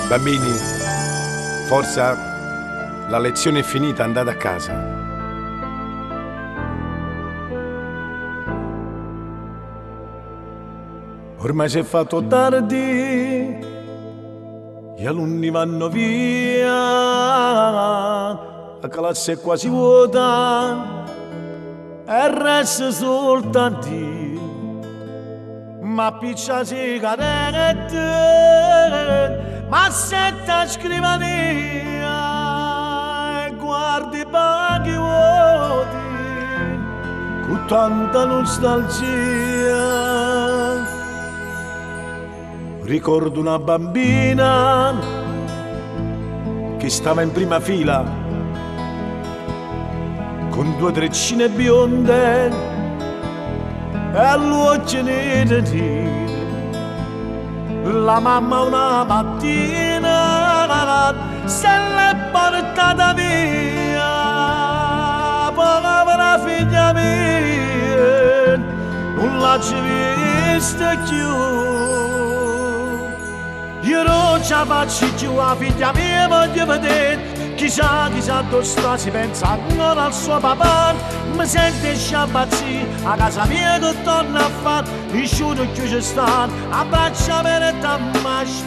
Bambini, forza, la lezione è finita, andate a casa. Ormai si è fatto tardi, gli alunni vanno via, la classe è quasi vuota e resta soltanto io. Ma piccia sigarette, ma setta scrivania e guardi i banchi vuoti con tanta nostalgia. Ricordo una bambina che stava in prima fila con due treccine bionde e all'occhio neri. La mamma una mattina se l'è portata via, povera figlia mia, non l'ha vista più. Io non ce la faccio più, la figlia mia voglio vedere. Chissà dove sta, si pensa ancora al suo papà. Mi sente sciabazzì, a casa mia che torna a fare. Nessuno più ci sta, abbraccia per e t'amma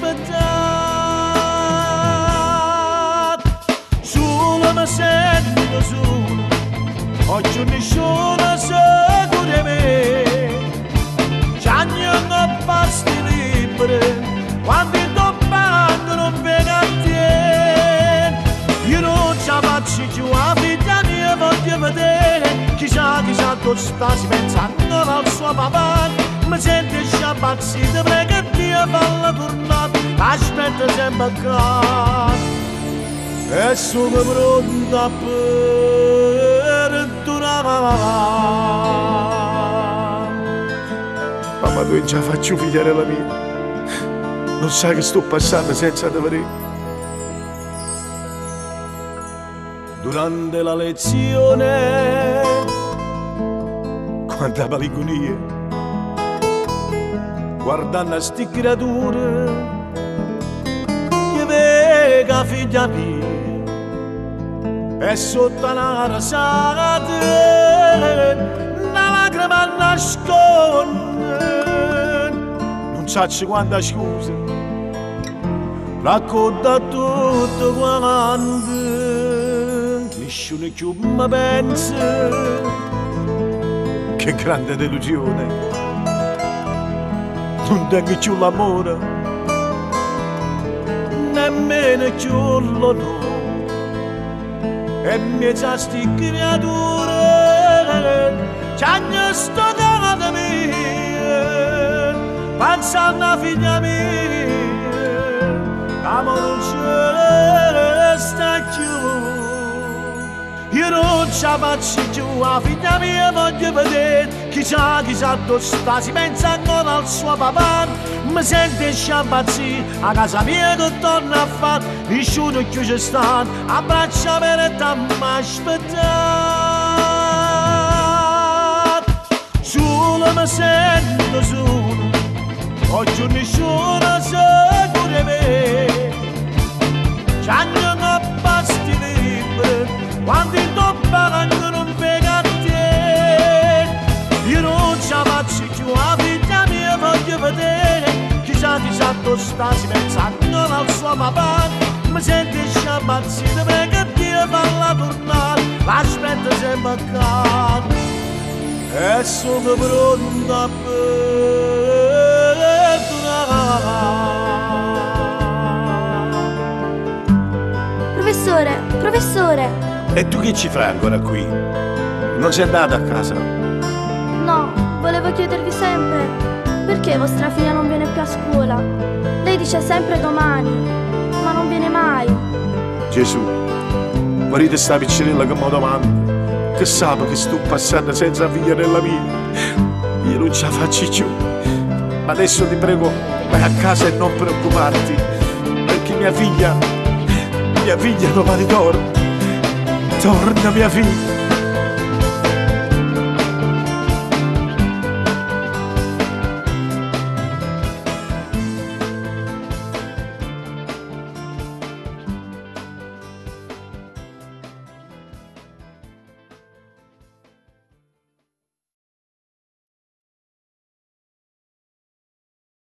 aspettare. Solo mi sento solo, oggi nessuno segue di me. C'hanno non basti liberi, quando toppando non venga a te. Io non ce la faccio più, la figlia mia voglio vedere. Chissà dove sta, si pensa ancora al suo papà. Mi sente sciabazzito, prega Dio falla tornare. Aspetta sempre qua e sono pronta per tornare. Mamma, tu non ce la faccio figliare la mia. Non sai che sto passando senza te vedere. Durante la lezione, quanta malinconia, guardando a sti creature, che vega figlia mia, e sotto una rasata, una lacrima nasconde, non so quanta scusa, racconta tutto quanto. Nessuno più mi pensa, che grande delusione, non tengo più l'amore, nemmeno più l'onore, e mezza sti creature, c'hanno stoccato mia, pensando a figlia mia, amore non c'è sta più. Io non ce la faccio più, la figlia mia voglio vedere. Chissà dove sta, si pensa ancora al suo papà. Mi sente sciabazzì, a casa mia che torna a fare. Nessuno più ci sta, abbraccia per e t'amma aspettare. Solo mi sento solo, oggi nessuno segue di me. C'hanno non basti liberi, quando il topparanno non venga a te. Io non ce la faccio più, la figlia mia voglio vedere. Chissà dove sta, si pensa ancora al suo papà. Mi sente sciabazzito, prega Dio falla tornare. L'aspetta sempre qua e sono pronta per tornare. Professore! E tu che ci fai ancora qui? Non sei andata a casa? No, volevo chiedervi sempre perché vostra figlia non viene più a scuola. Lei dice sempre domani, ma non viene mai. Gesù, guarite sta piccerella che mi domanda, che sa che sto passando senza figliarella mia. Io non ce la faccio più. Ma adesso ti prego, vai a casa e non preoccuparti, perché mia figlia domani torna. Torna mia figlia.